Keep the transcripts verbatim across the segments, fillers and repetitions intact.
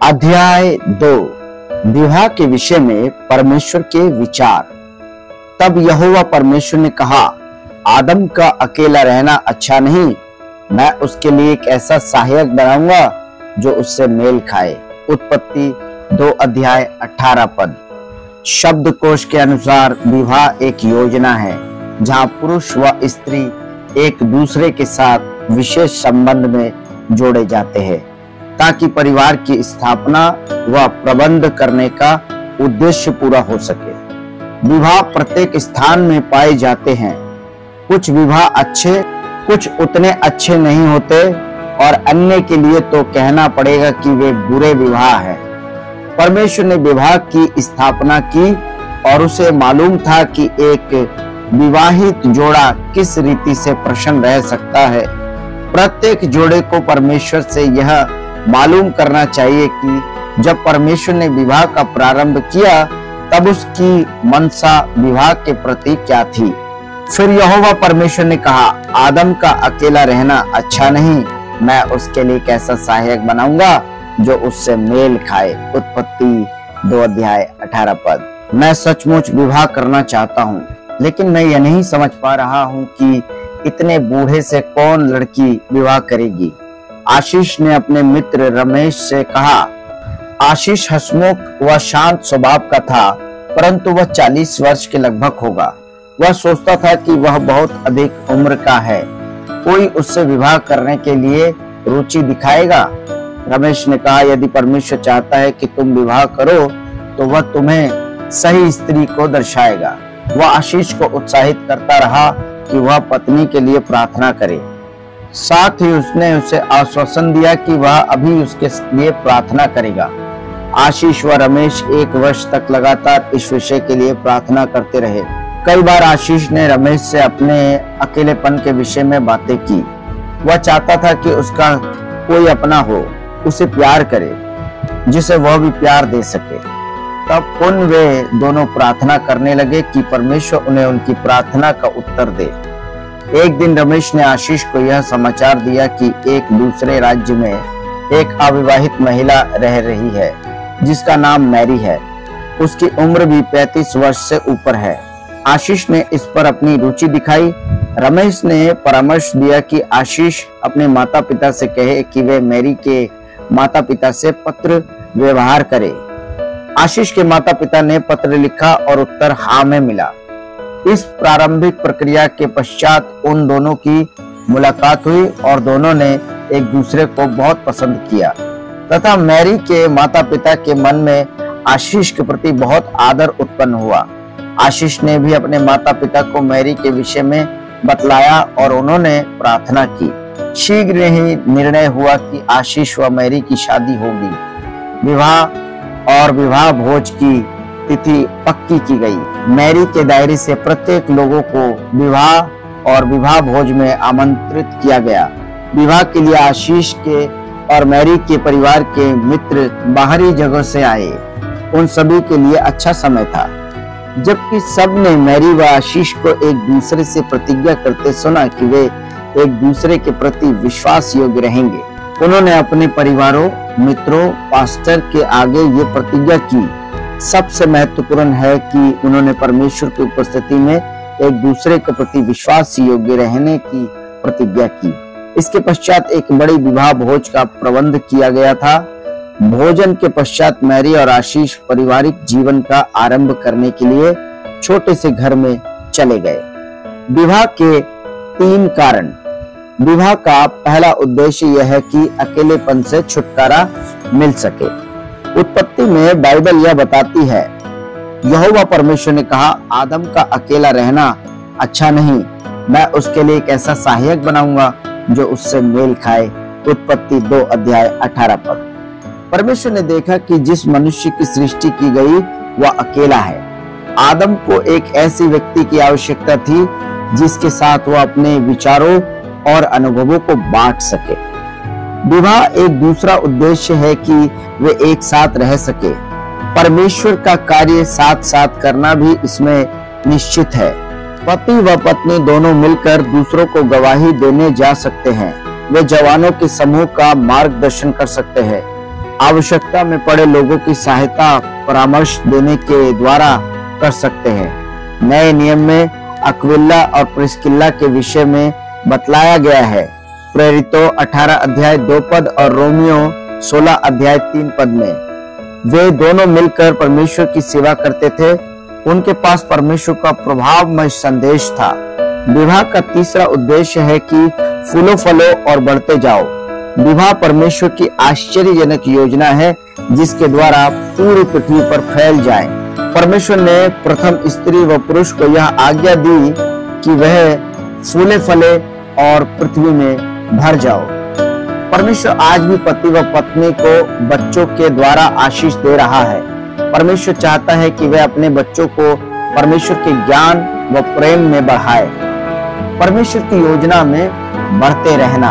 अध्याय दो। विवाह के विषय में परमेश्वर के विचार। तब यहोवा परमेश्वर ने कहा, आदम का अकेला रहना अच्छा नहीं, मैं उसके लिए एक ऐसा सहायक बनाऊंगा जो उससे मेल खाए। उत्पत्ति दो अध्याय अठारह पद। शब्दकोश के अनुसार विवाह एक योजना है जहां पुरुष व स्त्री एक दूसरे के साथ विशेष संबंध में जोड़े जाते हैं ताकि परिवार की स्थापना व प्रबंध करने का उद्देश्य पूरा हो सके। विवाह प्रत्येक स्थान में पाए जाते हैं। कुछ विवाह अच्छे, कुछ उतने अच्छे नहीं होते और अन्य के लिए तो कहना पड़ेगा कि वे बुरे विवाह हैं। परमेश्वर ने विवाह की स्थापना की और उसे मालूम था कि एक विवाहित जोड़ा किस रीति से प्रसन्न रह सकता है। प्रत्येक जोड़े को परमेश्वर से यह मालूम करना चाहिए कि जब परमेश्वर ने विवाह का प्रारंभ किया तब उसकी मनसा विवाह के प्रति क्या थी। फिर यहोवा परमेश्वर ने कहा, आदम का अकेला रहना अच्छा नहीं, मैं उसके लिए एक ऐसा सहायक बनाऊंगा जो उससे मेल खाए। उत्पत्ति दो अध्याय अठारह पद। मैं सचमुच विवाह करना चाहता हूँ, लेकिन मैं यह नहीं समझ पा रहा हूँ कि इतने बूढ़े से कौन लड़की विवाह करेगी। आशीष ने अपने मित्र रमेश से कहा। आशीष हंसमुख व शांत स्वभाव का था, परंतु वह चालीस वर्ष के लगभग होगा। वह सोचता था कि वह बहुत अधिक उम्र का है, कोई उससे विवाह करने के लिए रुचि दिखाएगा। रमेश ने कहा, यदि परमेश्वर चाहता है कि तुम विवाह करो तो वह तुम्हें सही स्त्री को दर्शाएगा। वह आशीष को उत्साहित करता रहा कि वह पत्नी के लिए प्रार्थना करे। साथ ही उसने उसे आश्वासन दिया कि वह अभी उसके लिए प्रार्थना करेगा। आशीष व रमेश एक वर्ष तक लगातार इस विषय के लिए प्रार्थना करते रहे। कई बार आशीष ने रमेश से अपने अकेलेपन के विषय में बातें की। वह चाहता था कि उसका कोई अपना हो, उसे प्यार करे, जिसे वह भी प्यार दे सके। तब पुन वे दोनों प्रार्थना करने लगे कि परमेश्वर उन्हें उनकी प्रार्थना का उत्तर दे। एक दिन रमेश ने आशीष को यह समाचार दिया कि एक दूसरे राज्य में एक अविवाहित महिला रह रही है जिसका नाम मैरी है। उसकी उम्र भी पैंतीस वर्ष से ऊपर है। आशीष ने इस पर अपनी रुचि दिखाई। रमेश ने परामर्श दिया कि आशीष अपने माता पिता से कहे कि वे मैरी के माता पिता से पत्र व्यवहार करे। आशीष के माता पिता ने पत्र लिखा और उत्तर हाँ में मिला। इस प्रारंभिक प्रक्रिया के पश्चात उन दोनों की मुलाकात हुई और दोनों ने एक दूसरे को बहुत पसंद किया तथा मैरी के माता पिता के मन में आशीष के प्रति बहुत आदर उत्पन्न हुआ। आशीष ने भी अपने माता पिता को मैरी के विषय में बतलाया और उन्होंने प्रार्थना की। शीघ्र ही निर्णय हुआ कि आशीष व मैरी की शादी होगी। विवाह और विवाह भोज की तिथि पक्की की गई। मैरी के दायरे से प्रत्येक लोगों को विवाह और विवाह भोज में आमंत्रित किया गया। विवाह के लिए आशीष के और मैरी के परिवार के मित्र बाहरी जगह से आए। उन सभी के लिए अच्छा समय था। जबकि सब ने मैरी व आशीष को एक दूसरे से प्रतिज्ञा करते सुना कि वे एक दूसरे के प्रति विश्वास योग्य रहेंगे, उन्होंने अपने परिवारों, मित्रों, पास्टर के आगे ये प्रतिज्ञा की। सबसे महत्वपूर्ण है कि उन्होंने परमेश्वर की उपस्थिति में एक दूसरे के प्रति विश्वास योग्य रहने की प्रतिज्ञा की। इसके पश्चात एक बड़ी विवाह भोज का प्रबंध किया गया था। भोजन के पश्चात मैरी और आशीष पारिवारिक जीवन का आरंभ करने के लिए छोटे से घर में चले गए। विवाह के तीन कारण। विवाह का पहला उद्देश्य यह है कि अकेलेपन से छुटकारा मिल सके। उत्पत्ति में बाइबल यह बताती है, यहोवा परमेश्वर ने कहा, आदम का अकेला रहना अच्छा नहीं, मैं उसके लिए एक ऐसा सहायक बनाऊंगा जो उससे मेल खाए। उत्पत्ति दो अध्याय अठारह पद। परमेश्वर ने देखा कि जिस मनुष्य की सृष्टि की गई वह अकेला है। आदम को एक ऐसी व्यक्ति की आवश्यकता थी जिसके साथ वह अपने विचारों और अनुभवों को बांट सके। विवाह एक दूसरा उद्देश्य है कि वे एक साथ रह सके। परमेश्वर का कार्य साथ साथ करना भी इसमें निश्चित है। पति व पत्नी दोनों मिलकर दूसरों को गवाही देने जा सकते हैं। वे जवानों के समूह का मार्गदर्शन कर सकते हैं। आवश्यकता में पड़े लोगों की सहायता परामर्श देने के द्वारा कर सकते हैं। नए नियम में अक्विला और प्रिस्किल्ला के विषय में बतलाया गया है। प्रेरितों अठारह अध्याय दो पद और रोमियो सोलह अध्याय तीन पद में वे दोनों मिलकर परमेश्वर की सेवा करते थे। उनके पास परमेश्वर का प्रभावमय संदेश था। विवाह का तीसरा उद्देश्य है कि फूलो फलो और बढ़ते जाओ। विवाह परमेश्वर की आश्चर्यजनक योजना है जिसके द्वारा पूरी पृथ्वी पर फैल जाए। परमेश्वर ने प्रथम स्त्री व पुरुष को यह आज्ञा दी कि वह फूले फले और पृथ्वी में भर जाओ। परमेश्वर आज भी पति व पत्नी को बच्चों के द्वारा आशीष दे रहा है। परमेश्वर चाहता है कि वह अपने बच्चों को परमेश्वर के ज्ञान व प्रेम में बढ़ाए। परमेश्वर की योजना में बढ़ते रहना।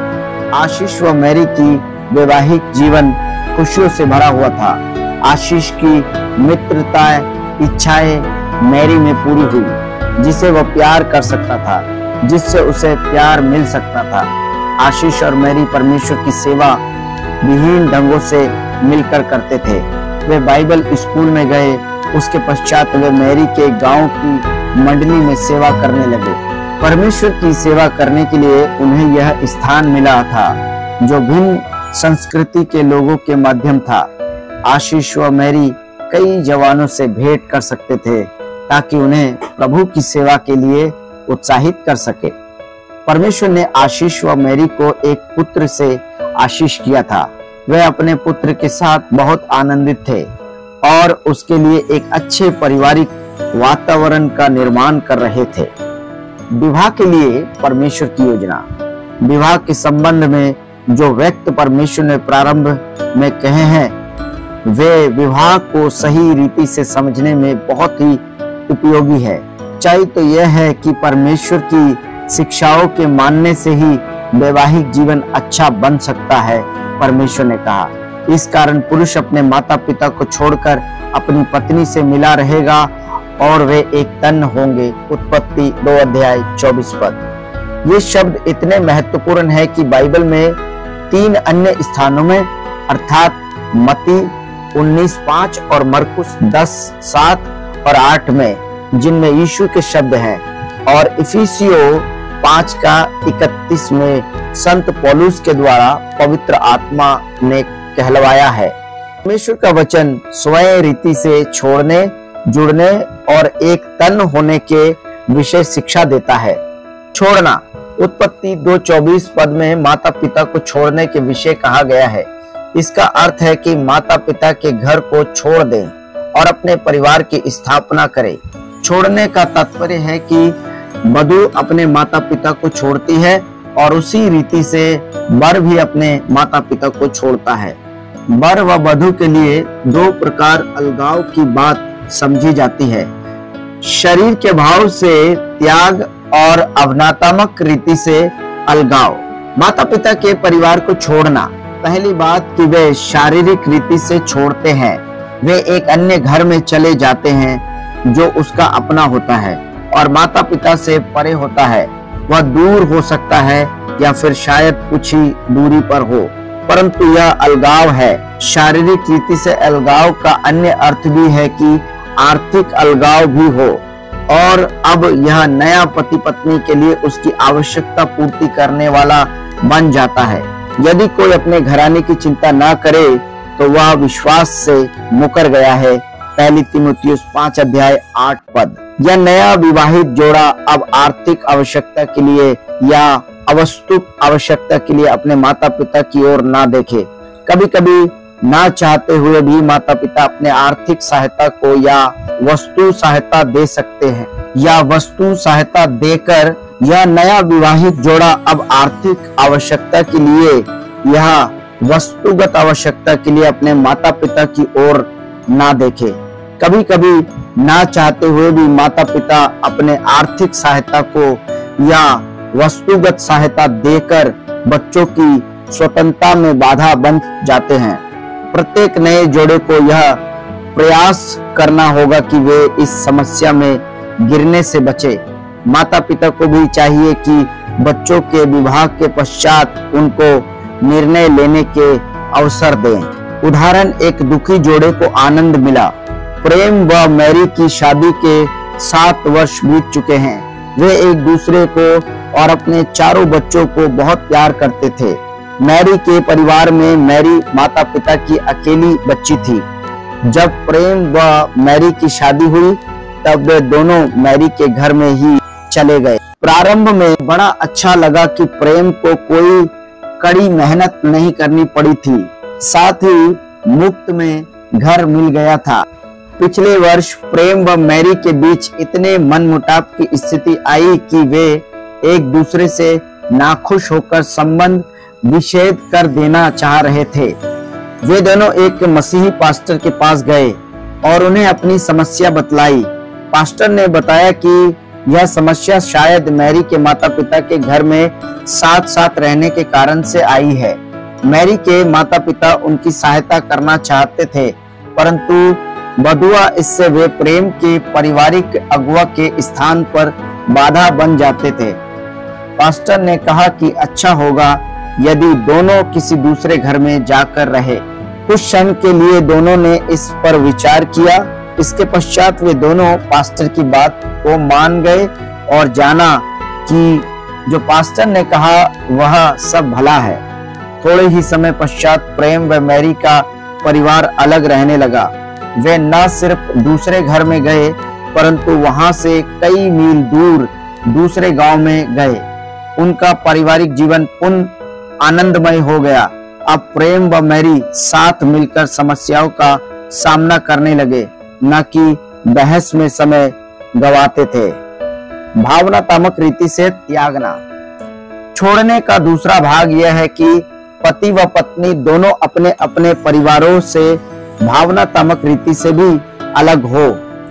आशीष व मैरी की वैवाहिक जीवन खुशियों से भरा हुआ था। आशीष की मित्रताएं इच्छाएं मैरी में पूरी हुई, जिसे वह प्यार कर सकता था, जिससे उसे प्यार मिल सकता था। आशीष और मैरी परमेश्वर की सेवा विभिन्न ढंगों से मिलकर करते थे। वे बाइबल स्कूल में गए। उसके पश्चात वे मैरी के गांव की मंडली में सेवा करने लगे। परमेश्वर की सेवा करने के लिए उन्हें यह स्थान मिला था जो भिन्न संस्कृति के लोगों के माध्यम था। आशीष व मैरी कई जवानों से भेंट कर सकते थे ताकि उन्हें प्रभु की सेवा के लिए उत्साहित कर सके। परमेश्वर ने आशीष व मैरी को एक पुत्र से आशीष किया था। वह अपने पुत्र के साथ बहुत आनंदित थे और उसके लिए एक अच्छे पारिवारिक वातावरण का निर्माण कर रहे थे। विवाह के लिए परमेश्वर की योजना। विवाह के संबंध में जो व्यक्त परमेश्वर ने प्रारंभ में कहे हैं वे विवाह को सही रीति से समझने में बहुत ही उपयोगी है। सच्चाई तो यह है कि परमेश्वर की शिक्षाओं के मानने से ही वैवाहिक जीवन अच्छा बन सकता है। परमेश्वर ने कहा, इस कारण पुरुष अपने माता पिता को छोड़कर अपनी पत्नी से मिला रहेगा और वे एक तन होंगे। उत्पत्ति दो अध्याय चौबीस पद। ये शब्द इतने महत्वपूर्ण है कि बाइबल में तीन अन्य स्थानों में अर्थात मत्ती उन्नीस पाँच और मरकुस दस सात और आठ में जिनमें यीशु के शब्द हैं और इफिसियों पाँच का इकतीस में संत पौलुस के द्वारा पवित्र आत्मा ने कहलवाया है। परमेश्वर का वचन स्वयं रीति से छोड़ने, जुड़ने और एक तन होने के विषय शिक्षा देता है। छोड़ना। उत्पत्ति दो चौबीस पद में माता पिता को छोड़ने के विषय कहा गया है। इसका अर्थ है कि माता पिता के घर को छोड़ दें और अपने परिवार की स्थापना करें। छोड़ने का तात्पर्य है कि वधू अपने माता पिता को छोड़ती है और उसी रीति से वर भी अपने माता पिता को छोड़ता है। वर व वधू के लिए दो प्रकार अलगाव की बात समझी जाती है। शरीर के भाव से त्याग और अवनात्मक रीति से अलगाव। माता पिता के परिवार को छोड़ना। पहली बात कि वे शारीरिक रीति से छोड़ते हैं। वे एक अन्य घर में चले जाते हैं जो उसका अपना होता है और माता पिता से परे होता है। वह दूर हो सकता है या फिर शायद कुछ ही दूरी पर हो, परंतु यह अलगाव है। शारीरिक रीति से अलगाव का अन्य अर्थ भी है कि आर्थिक अलगाव भी हो और अब यह नया पति पत्नी के लिए उसकी आवश्यकता पूर्ति करने वाला बन जाता है। यदि कोई अपने घराने की चिंता ना करे तो वह विश्वास से मुकर गया है। पहली तीमुथियुस पाँच अध्याय आठ पद। यह नया विवाहित जोड़ा अब आर्थिक आवश्यकता के लिए या अवस्तुक आवश्यकता के लिए अपने माता पिता की ओर ना देखे। कभी कभी ना चाहते हुए भी माता पिता अपने आर्थिक सहायता को या वस्तु सहायता दे सकते हैं या वस्तु सहायता देकर यह नया विवाहित जोड़ा अब आर्थिक आवश्यकता के लिए या वस्तुगत आवश्यकता के लिए अपने माता पिता की ओर ना देखे। कभी कभी ना चाहते हुए भी माता पिता अपने आर्थिक सहायता को या वस्तुगत सहायता देकर बच्चों की स्वतंत्रता में बाधा बन जाते हैं। प्रत्येक नए जोड़े को यह प्रयास करना होगा कि वे इस समस्या में गिरने से बचे। माता पिता को भी चाहिए कि बच्चों के विवाह के पश्चात उनको निर्णय लेने के अवसर दें। उदाहरण, एक दुखी जोड़े को आनंद मिला। प्रेम व मैरी की शादी के सात वर्ष बीत चुके हैं। वे एक दूसरे को और अपने चारों बच्चों को बहुत प्यार करते थे। मैरी के परिवार में मैरी माता पिता की अकेली बच्ची थी। जब प्रेम व मैरी की शादी हुई तब वे दोनों मैरी के घर में ही चले गए। प्रारंभ में बड़ा अच्छा लगा कि प्रेम को कोई कड़ी मेहनत नहीं करनी पड़ी थी, साथ ही मुफ्त में घर मिल गया था। पिछले वर्ष प्रेम व मैरी के बीच इतने मनमुटाव की स्थिति आई कि वे एक दूसरे से नाखुश होकर संबंध विच्छेद कर देना चाह रहे थे। वे दोनों एक मसीही पास्टर के पास गए और उन्हें अपनी समस्या बतलाई। पास्टर ने बताया कि यह समस्या शायद मैरी के माता पिता के घर में साथ साथ रहने के कारण से आई है। मैरी के माता पिता उनकी सहायता करना चाहते थे, परंतु बधुआ इससे वे प्रेम के पारिवारिक अगुवा के स्थान पर बाधा बन जाते थे। पास्टर ने कहा कि अच्छा होगा यदि दोनों किसी दूसरे घर में जाकर रहे। कुछ क्षण के लिए दोनों ने इस पर विचार किया। इसके पश्चात वे दोनों पास्टर की बात को मान गए और जाना कि जो पास्टर ने कहा वह सब भला है। थोड़े ही समय पश्चात प्रेम व मैरी का परिवार अलग रहने लगा। वे न सिर्फ दूसरे घर में गए परंतु वहां से कई मील दूर दूसरे गांव में गए। उनका पारिवारिक जीवन पुनः आनंदमय हो गया। अब प्रेम व मैरी साथ मिलकर समस्याओं का सामना करने लगे, न कि बहस में समय गवाते थे। भावनात्मक रीति से त्यागना। छोड़ने का दूसरा भाग यह है कि पति व पत्नी दोनों अपने अपने परिवारों से भावनात्मक रीति से भी अलग हो।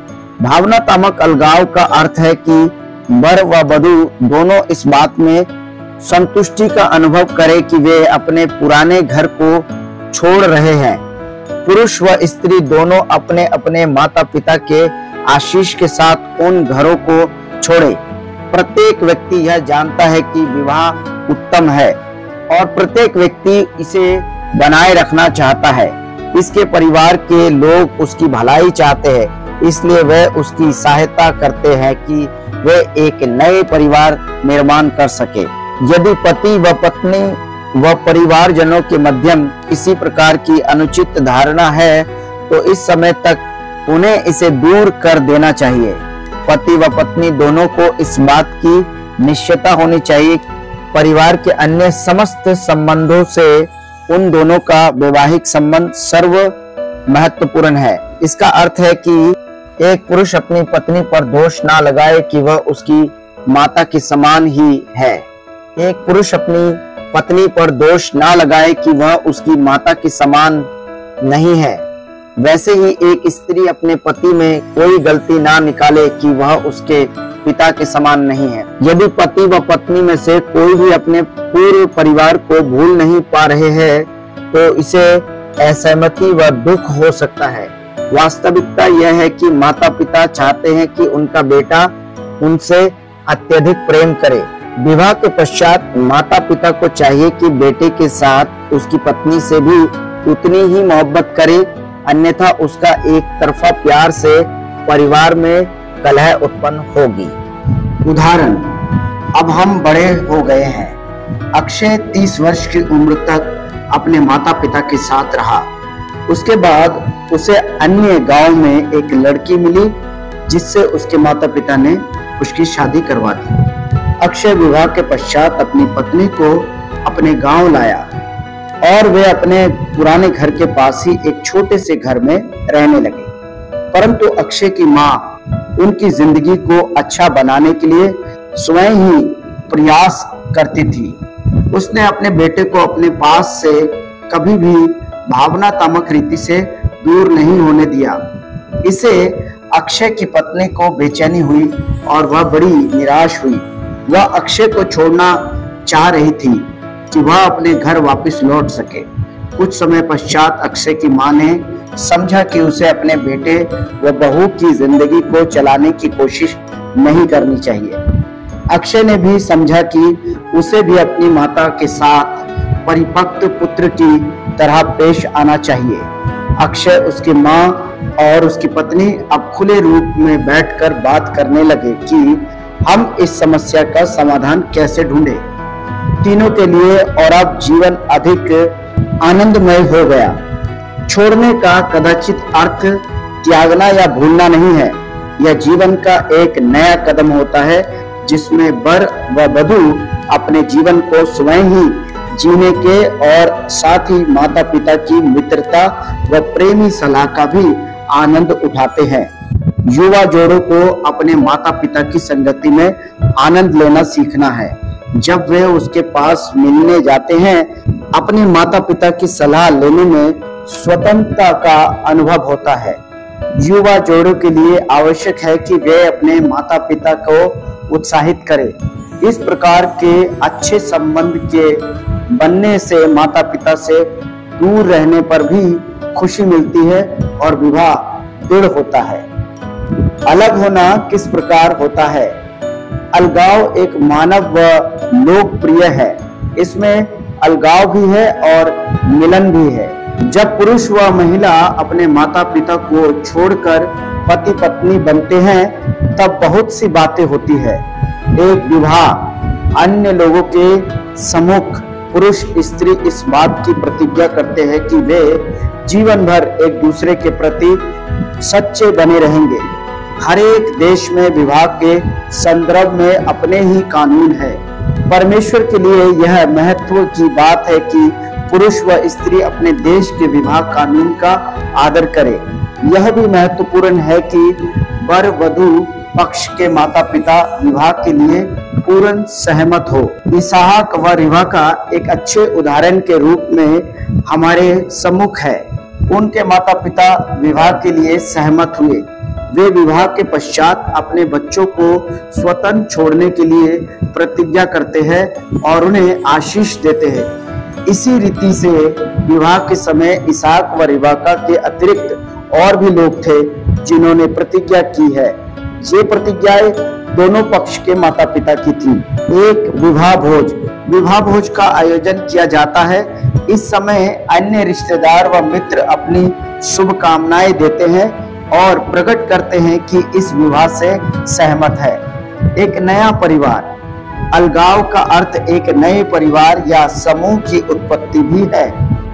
भावनात्मक अलगाव का अर्थ है कि वर व वधू दोनों इस बात में संतुष्टि का अनुभव करें कि वे अपने पुराने घर को छोड़ रहे हैं। पुरुष व स्त्री दोनों अपने अपने माता पिता के आशीष के साथ उन घरों को छोड़े। प्रत्येक व्यक्ति यह जानता है कि विवाह उत्तम है और प्रत्येक व्यक्ति इसे बनाए रखना चाहता है। इसके परिवार के लोग उसकी भलाई चाहते हैं, इसलिए वे उसकी सहायता करते हैं कि वे एक नए परिवार निर्माण कर सके। यदि पति व पत्नी व परिवारजनों के मध्यम किसी प्रकार की अनुचित धारणा है तो इस समय तक उन्हें इसे दूर कर देना चाहिए। पति व पत्नी दोनों को इस बात की निश्चयता होनी चाहिए परिवार के अन्य समस्त संबंधों से उन दोनों का वैवाहिक संबंध सर्व महत्वपूर्ण है। इसका अर्थ है कि एक पुरुष अपनी पत्नी पर दोष ना लगाए कि वह उसकी माता के समान ही है। एक पुरुष अपनी पत्नी पर दोष ना लगाए कि वह उसकी माता के समान नहीं है। वैसे ही एक स्त्री अपने पति में कोई गलती ना निकाले कि वह उसके पिता के समान नहीं है। यदि पति व पत्नी में से कोई भी अपने पूर्व परिवार को भूल नहीं पा रहे हैं तो इसे असहमति व दुख हो सकता है। वास्तविकता यह है कि माता पिता चाहते हैं कि उनका बेटा उनसे अत्यधिक प्रेम करे। विवाह के पश्चात माता पिता को चाहिए कि बेटे के साथ उसकी पत्नी से भी उतनी ही मोहब्बत करे, अन्यथा उसका एक तरफा प्यार से परिवार में कलह उत्पन्न होगी। उदाहरण, अब हम बड़े हो गए हैं। अक्षय तीस वर्ष की उम्र तक अपने माता पिता के साथ रहा। उसके बाद उसे अन्य गांव में एक लड़की मिली जिससे उसके माता पिता ने उसकी शादी करवा दी। अक्षय विवाह के पश्चात अपनी पत्नी को अपने गांव लाया और वे अपने पुराने घर के पास ही एक छोटे से घर में रहने लगे। परंतु अक्षय की माँ उनकी जिंदगी को अच्छा बनाने के लिए स्वयं ही प्रयास करती थी। उसने अपने बेटे को अपने पास से कभी भी भावनात्मक रीति से दूर नहीं होने दिया। इसे अक्षय की पत्नी को बेचैनी हुई और वह बड़ी निराश हुई। वह अक्षय को छोड़ना चाह रही थी कि वह अपने घर वापस लौट सके। कुछ समय पश्चात अक्षय की मां ने समझा कि उसे अपने बेटे व बहू की जिंदगी को चलाने की कोशिश नहीं करनी चाहिए। अक्षय ने भी समझा कि उसे भी अपनी माता के साथ परिपक्व पुत्र की तरह पेश आना चाहिए। अक्षय, उसकी माँ और उसकी पत्नी अब खुले रूप में बैठकर बात करने लगे कि हम इस समस्या का समाधान कैसे ढूंढें। तीनों के लिए और अब जीवन अधिक आनंदमय हो गया। छोड़ने का कदाचित अर्थ त्यागना या भूलना नहीं है। यह जीवन का एक नया कदम होता है जिसमें वर व वधू अपने जीवन को स्वयं ही जीने के और साथ ही माता पिता की मित्रता व प्रेमी सलाह का भी आनंद उठाते हैं। युवा जोड़ों को अपने माता पिता की संगति में आनंद लेना सीखना है। जब वे उसके पास मिलने जाते हैं, अपने माता पिता की सलाह लेने में स्वतंत्रता का अनुभव होता है। युवा जोड़ों के लिए आवश्यक है कि वे अपने माता पिता को उत्साहित करें। इस प्रकार के अच्छे संबंध के बनने से माता पिता से दूर रहने पर भी खुशी मिलती है और विवाह दृढ़ होता है। अलग होना किस प्रकार होता है? अलगाव एक मानव व लोकप्रिय है। इसमें अलगाव भी है और मिलन भी है। जब पुरुष व महिला अपने माता पिता को छोड़कर पति पत्नी बनते हैं, तब बहुत सी बातें होती है। एक विवाह अन्य लोगों के सम्मुख पुरुष स्त्री इस बात की प्रतिज्ञा करते हैं कि वे जीवन भर एक दूसरे के प्रति सच्चे बने रहेंगे। हर एक देश में विवाह के संदर्भ में अपने ही कानून है। परमेश्वर के लिए यह महत्व की बात है कि पुरुष व स्त्री अपने देश के विवाह कानून का आदर करें। यह भी महत्वपूर्ण है कि वर वधू पक्ष के माता पिता विवाह के लिए पूर्ण सहमत हो। इसहाक व रिबका एक अच्छे उदाहरण के रूप में हमारे सम्मुख है। उनके माता पिता विवाह के लिए सहमत हुए। वे विवाह के पश्चात अपने बच्चों को स्वतंत्र छोड़ने के लिए प्रतिज्ञा करते हैं और उन्हें आशीष देते हैं। इसी रीति से विवाह के समय इसहाक व रिबका के अतिरिक्त और भी लोग थे जिन्होंने प्रतिज्ञा की है। ये प्रतिज्ञाएं दोनों पक्ष के माता पिता की थी। एक विवाह भोज। विवाह भोज का आयोजन किया जाता है। इस समय अन्य रिश्तेदार व मित्र अपनी शुभकामनाएं देते हैं और प्रकट करते हैं कि इस विवाह से सहमत है। एक नया परिवार। अलगाव का अर्थ एक नए परिवार या समूह की उत्पत्ति भी है।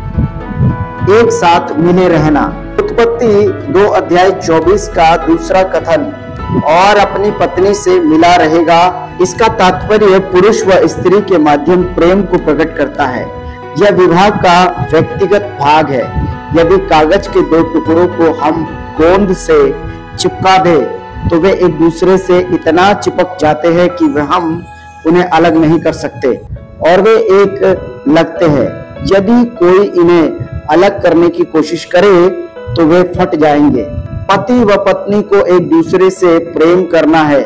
एक साथ मिले रहना। उत्पत्ति दो अध्याय चौबीस का दूसरा कथन, और अपनी पत्नी से मिला रहेगा, इसका तात्पर्य पुरुष व स्त्री के माध्यम प्रेम को प्रकट करता है। यह विवाह का व्यक्तिगत भाग है। यदि कागज के दो टुकड़ों को हम गोंद से चिपका दे तो वे एक दूसरे से इतना चिपक जाते हैं कि वह हम उन्हें अलग नहीं कर सकते और वे एक लगते हैं। यदि कोई इन्हें अलग करने की कोशिश करे तो वे फट जाएंगे। पति व पत्नी को एक दूसरे से प्रेम करना है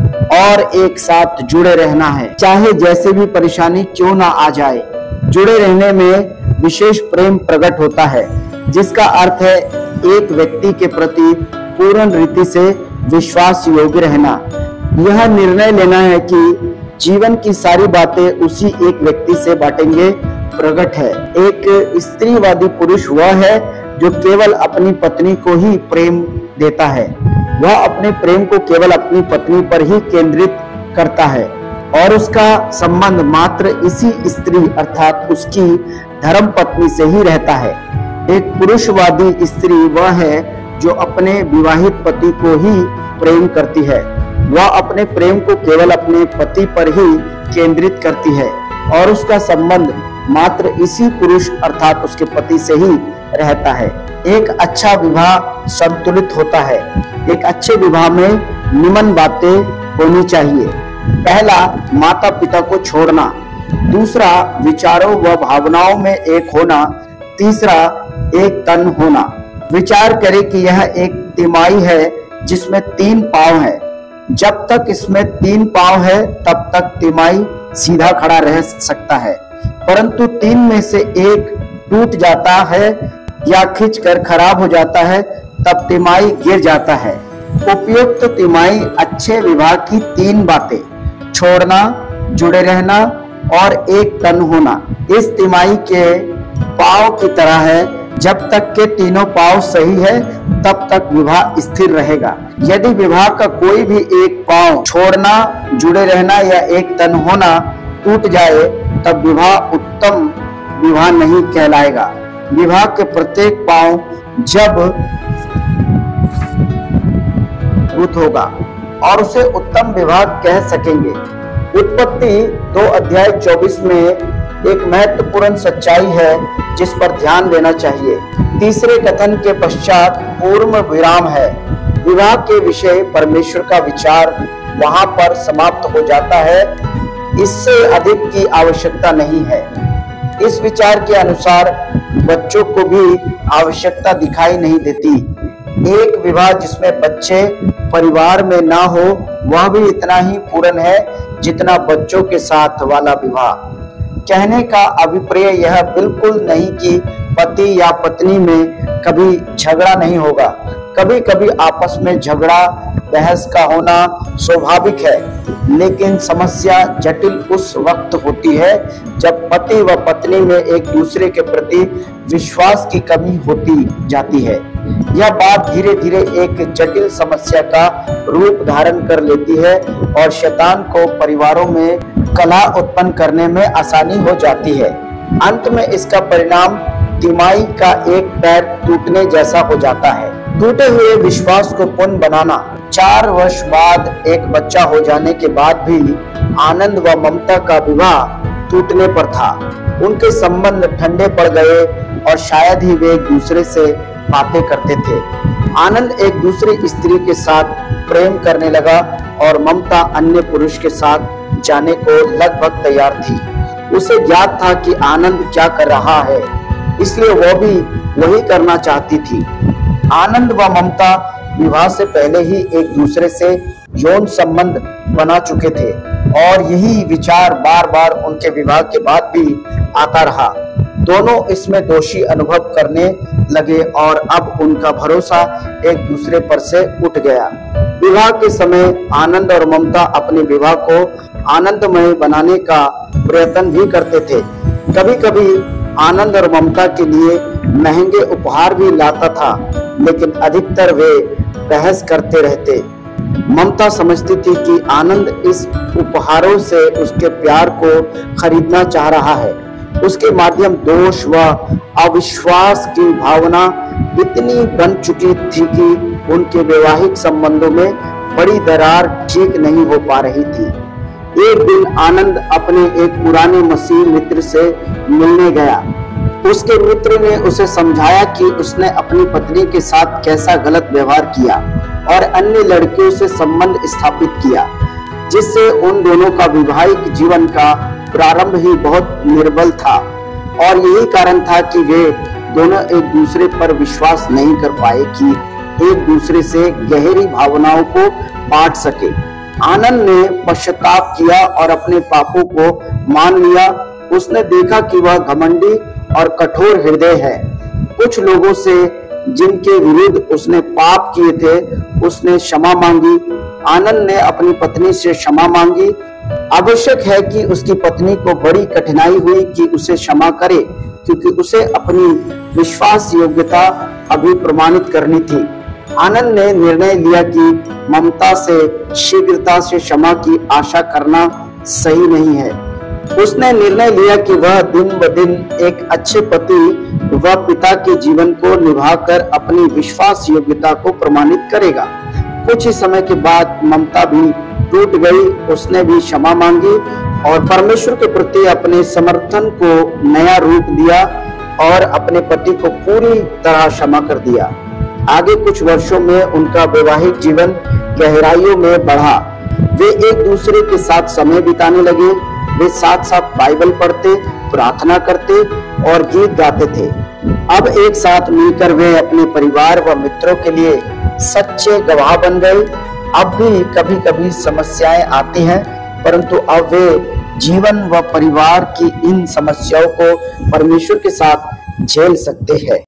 और एक साथ जुड़े रहना है, चाहे जैसे भी परेशानी क्यों ना आ जाए। जुड़े रहने में विशेष प्रेम प्रकट होता है, जिसका अर्थ है एक व्यक्ति के प्रति पूर्ण रीति से विश्वास योग्य रहना। यह निर्णय लेना है कि जीवन की सारी बातें उसी एक व्यक्ति से बांटेंगे प्रकट है। एक स्त्रीवादी पुरुष वह है जो केवल अपनी पत्नी को ही प्रेम देता है। वह अपने प्रेम को केवल अपनी पत्नी पर ही केंद्रित करता है और उसका संबंध मात्र इसी स्त्री अर्थात उसकी धर्म पत्नी से ही रहता है। एक पुरुषवादी स्त्री वह है जो अपने विवाहित पति को ही प्रेम करती है। वह अपने प्रेम को केवल अपने पति पर ही केंद्रित करती है और उसका संबंध मात्र इसी पुरुष अर्थात उसके पति से ही रहता है। एक अच्छा विवाह संतुलित होता है। एक अच्छे विवाह में निम्न बातें होनी चाहिए। पहला, माता पिता को छोड़ना। दूसरा, विचारों व भावनाओं में एक होना। तीसरा, एक तन होना। विचार करें कि यह एक तिमाही है जिसमें तीन पांव हैं। जब तक इसमें तीन पांव है तब तक तिमाही सीधा खड़ा रह सकता है, परंतु तीन में से एक टूट जाता है या खिंचकर खराब हो जाता है तब तिमाही गिर जाता है। उपयुक्त तिमाही अच्छे विवाह की तीन बातें, छोड़ना, जुड़े रहना और एक तन होना। इस तिमाही के पांव की तरह है, जब तक के तीनों पांव सही है तब तक विवाह स्थिर रहेगा। यदि विवाह का कोई भी एक पांव छोड़ना, जुड़े रहना या एक तन होना टूट जाए तब विवाह उत्तम विवाह नहीं कहलाएगा। विवाह के प्रत्येक पांव जब मजबूत होगा और उसे उत्तम विवाह कह सकेंगे। उत्पत्ति दो अध्याय चौबीस में एक महत्वपूर्ण सच्चाई है जिस पर ध्यान देना चाहिए। तीसरे कथन के पश्चात पूर्ण विराम है। विवाह के विषय परमेश्वर का विचार वहां पर समाप्त हो जाता है। इससे अधिक की आवश्यकता नहीं है। इस विचार के अनुसार बच्चों को भी आवश्यकता दिखाई नहीं देती। एक विवाह जिसमें बच्चे परिवार में ना हो वह भी इतना ही पूर्ण है जितना बच्चों के साथ वाला विवाह। कहने का अभिप्राय यह बिल्कुल नहीं कि पति या पत्नी में कभी झगड़ा नहीं होगा। कभी कभी आपस में झगड़ा बहस का होना स्वाभाविक है, लेकिन समस्या जटिल उस वक्त होती है जब पति व पत्नी में एक दूसरे के प्रति विश्वास की कमी होती जाती है। यह बात धीरे धीरे एक जटिल समस्या का रूप धारण कर लेती है और शैतान को परिवारों में कलह उत्पन्न करने में आसानी हो जाती है। अंत में इसका परिणाम तिमाही का एक पैर टूटने जैसा हो जाता है। टूटे हुए विश्वास को पुनः बनाना। चार वर्ष बाद एक बच्चा हो जाने के बाद भी आनंद व ममता का विवाह टूटने पर था। उनके संबंध ठंडे पड़ गए और शायद ही वे एक दूसरे से बातें करते थे। आनंद एक दूसरी स्त्री के साथ प्रेम करने लगा और ममता अन्य पुरुष के साथ जाने को लगभग तैयार थी। उसे ज्ञात था कि आनंद क्या कर रहा है, इसलिए वह भी वही करना चाहती थी। आनंद व ममता विवाह से पहले ही एक दूसरे से यौन संबंध बना चुके थे और यही विचार बार बार उनके विवाह के बाद भी आता रहा। दोनों इसमें दोषी अनुभव करने लगे और अब उनका भरोसा एक दूसरे पर से उठ गया। विवाह के समय आनंद और ममता अपने विवाह को आनंदमय बनाने का प्रयत्न भी करते थे। कभी कभी आनंद और ममता के लिए महंगे उपहार भी लाता था, लेकिन अधिकतर वे बहस करते रहते। ममता समझती थी कि आनंद इस उपहारों से उसके प्यार को खरीदना चाह रहा है। उसके माध्यम दोष व अविश्वास की भावना इतनी बन चुकी थी कि उनके वैवाहिक संबंधों में बड़ी दरार ठीक नहीं हो पा रही थी। एक दिन आनंद अपने एक पुराने मसीह मित्र से मिलने गया। उसके मित्र ने उसे समझाया कि उसने अपनी पत्नी के साथ कैसा गलत व्यवहार किया और अन्य लड़कियों से संबंध स्थापित किया, जिससे उन दोनों का वैवाहिक जीवन का प्रारंभ ही बहुत निर्बल था और यही कारण था कि वे दोनों एक दूसरे पर विश्वास नहीं कर पाए कि एक दूसरे से गहरी भावनाओं को बांट सके। आनंद ने पश्चाताप किया और अपने पापों को मान लिया। उसने देखा कि वह घमंडी और कठोर हृदय है। कुछ लोगों से जिनके विरुद्ध उसने पाप किए थे उसने क्षमा मांगी। आनंद ने अपनी पत्नी से क्षमा मांगी। आवश्यक है कि उसकी पत्नी को बड़ी कठिनाई हुई कि उसे क्षमा करे, क्योंकि उसे अपनी विश्वास योग्यता अभी प्रमाणित करनी थी। आनंद ने निर्णय लिया कि ममता से शीघ्रता से क्षमा की आशा करना सही नहीं है। उसने निर्णय लिया कि वह दिन ब दिन एक अच्छे पति व पिता के जीवन को निभाकर अपनी विश्वास योग्यता को प्रमाणित करेगा। कुछ ही समय के बाद ममता भी टूट गई। उसने भी क्षमा मांगी और परमेश्वर के प्रति अपने समर्थन को नया रूप दिया और अपने पति को पूरी तरह क्षमा कर दिया। आगे कुछ वर्षों में उनका वैवाहिक जीवन गहराइयों में बढ़ा। वे एक दूसरे के साथ समय बिताने लगे। वे साथ साथ बाइबल पढ़ते, प्रार्थना करते और गीत गाते थे। अब एक साथ मिलकर वे अपने परिवार व मित्रों के लिए सच्चे गवाह बन गए। अब भी कभी कभी समस्याएं आती हैं, परंतु अब वे जीवन व परिवार की इन समस्याओं को परमेश्वर के साथ झेल सकते हैं।